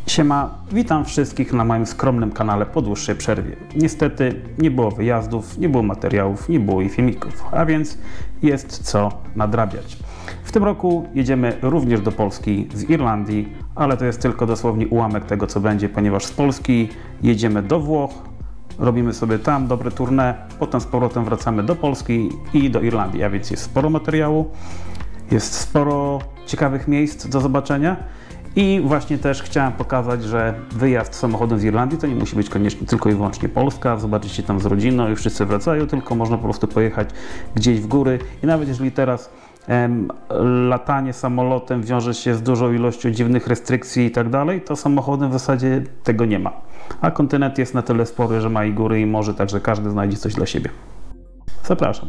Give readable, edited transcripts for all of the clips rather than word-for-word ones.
Siema, witam wszystkich na moim skromnym kanale po dłuższej przerwie. Niestety nie było wyjazdów, nie było materiałów, nie było i filmików, a więc jest co nadrabiać. W tym roku jedziemy również do Polski z Irlandii, ale to jest tylko dosłownie ułamek tego, co będzie, ponieważ z Polski jedziemy do Włoch, robimy sobie tam dobre tournée, potem z powrotem wracamy do Polski i do Irlandii, a więc jest sporo materiału, jest sporo ciekawych miejsc do zobaczenia. I właśnie też chciałem pokazać, że wyjazd samochodem z Irlandii to nie musi być koniecznie tylko i wyłącznie Polska, zobaczycie tam z rodziną i wszyscy wracają, tylko można po prostu pojechać gdzieś w góry i nawet jeżeli teraz latanie samolotem wiąże się z dużą ilością dziwnych restrykcji i tak dalej, to samochodem w zasadzie tego nie ma. A kontynent jest na tyle spory, że ma i góry i morze, także każdy znajdzie coś dla siebie. Zapraszam.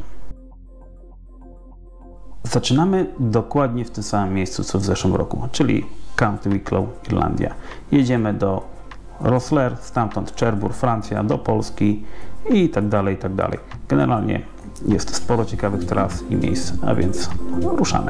Zaczynamy dokładnie w tym samym miejscu, co w zeszłym roku, czyli County Wicklow, Irlandia. Jedziemy do Rosslare, stamtąd Cherbourg, Francja, do Polski i tak dalej, i tak dalej. Generalnie jest sporo ciekawych tras i miejsc, a więc ruszamy.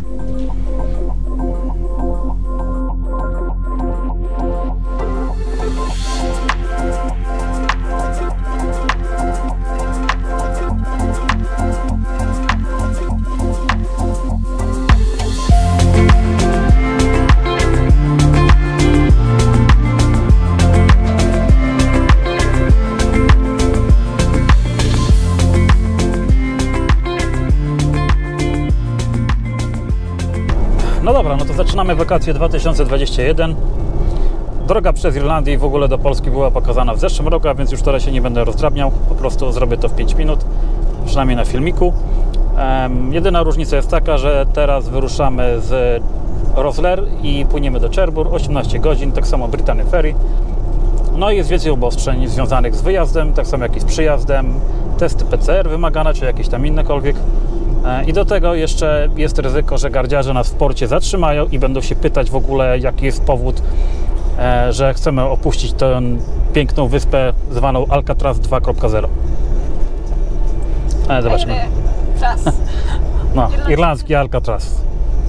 No dobra, no to zaczynamy wakacje 2021. Droga przez Irlandię i w ogóle do Polski była pokazana w zeszłym roku, a więc już teraz się nie będę rozdrabniał. Po prostu zrobię to w 5 minut, przynajmniej na filmiku. Jedyna różnica jest taka, że teraz wyruszamy z Rosslare i płyniemy do Cherbourg, 18 godzin, tak samo Brittany Ferry. No i jest więcej obostrzeń związanych z wyjazdem, tak samo jak i z przyjazdem. Testy PCR wymagane, czy jakieś tam innekolwiek. I do tego jeszcze jest ryzyko, że gardziarze nas w porcie zatrzymają i będą się pytać w ogóle, jaki jest powód, że chcemy opuścić tę piękną wyspę zwaną Alcatraz 2.0. Zobaczmy. No, irlandzki Alcatraz.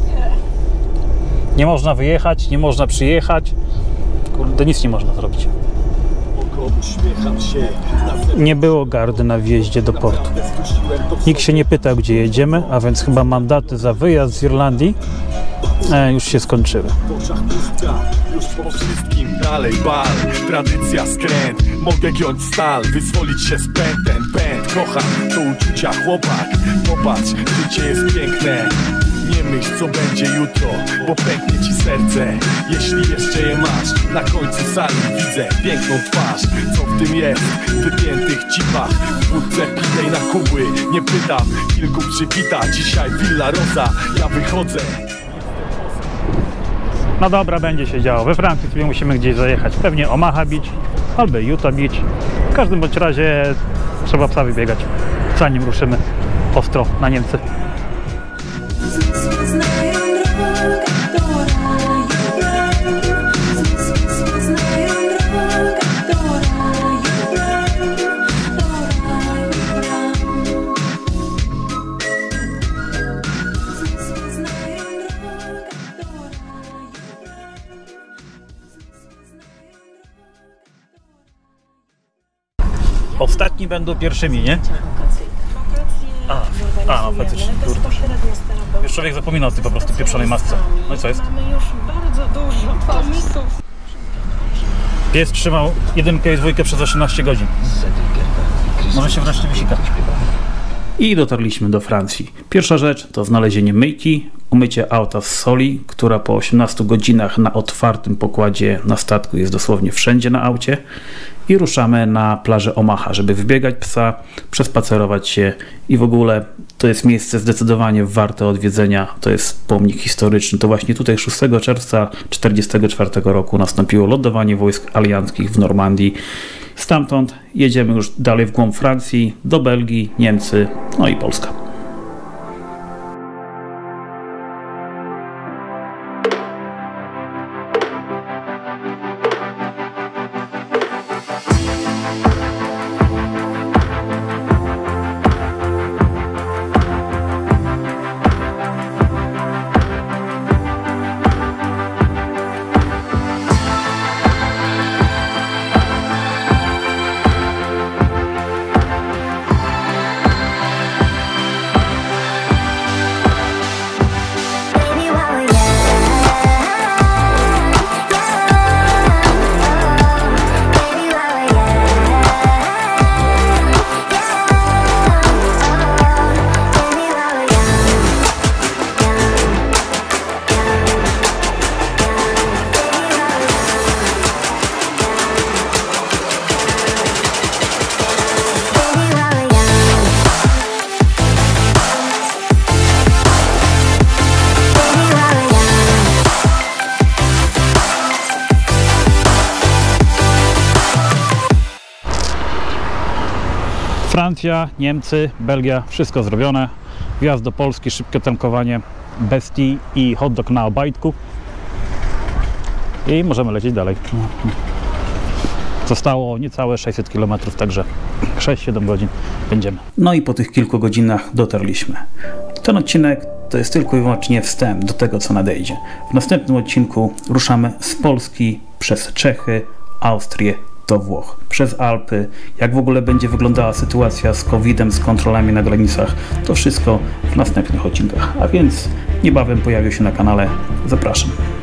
Nie można wyjechać, nie można przyjechać. Kurde, nic nie można zrobić. Nie było gardy na wjeździe do portu. Nikt się nie pytał, gdzie jedziemy, a więc chyba mandaty za wyjazd z Irlandii już się skończyły. Już po wszystkim dalej bal, tradycja skręt. Mogę giąć stal, wyzwolić się z pętem. Pęd, kocham, to uczucia chłopak. Popatrz, życie jest piękne. Nie myśl, co będzie jutro, bo pęknie ci serce. Jeśli jeszcze je masz, na końcu sali widzę piękną twarz. Co w tym jest? W wypiętych cipach, w wódce pitej na kubły. Nie pytam, kilku przywita. Dzisiaj Villa Rosa, ja wychodzę. No dobra, będzie się działo. We Francji sobie musimy gdzieś zajechać. Pewnie Omaha Beach albo Utah Beach. W każdym bądź razie trzeba psa wybiegać, zanim ruszymy ostro na Niemcy. Ostatni będą pierwszymi, nie? No faktycznie, kurde. Już człowiek zapomina o tej po prostu pieprzonej masce. No i co jest? Mamy już bardzo dużo pomysłów. Pies trzymał jedynkę i dwójkę przez 18 godzin. Może się wreszcie wysika. I dotarliśmy do Francji. Pierwsza rzecz to znalezienie myjki, umycie auta z soli, która po 18 godzinach na otwartym pokładzie na statku jest dosłownie wszędzie na aucie. I ruszamy na plażę Omaha, żeby wybiegać psa, przespacerować się i w ogóle to jest miejsce zdecydowanie warte odwiedzenia. To jest pomnik historyczny. To właśnie tutaj 6 czerwca 1944 roku nastąpiło lądowanie wojsk alianckich w Normandii. Stamtąd jedziemy już dalej w głąb Francji, do Belgii, Niemcy, no i Polska. Francja, Niemcy, Belgia, wszystko zrobione. Wjazd do Polski, szybkie tankowanie bestii i hot dog na obajtku. I możemy lecieć dalej. Zostało niecałe 600 km, także 6-7 godzin będziemy. No i po tych kilku godzinach dotarliśmy. Ten odcinek to jest tylko i wyłącznie wstęp do tego, co nadejdzie. W następnym odcinku ruszamy z Polski przez Czechy, Austrię do Włoch, przez Alpy. Jak w ogóle będzie wyglądała sytuacja z COVID-em, z kontrolami na granicach, to wszystko w następnych odcinkach. A więc niebawem pojawię się na kanale. Zapraszam.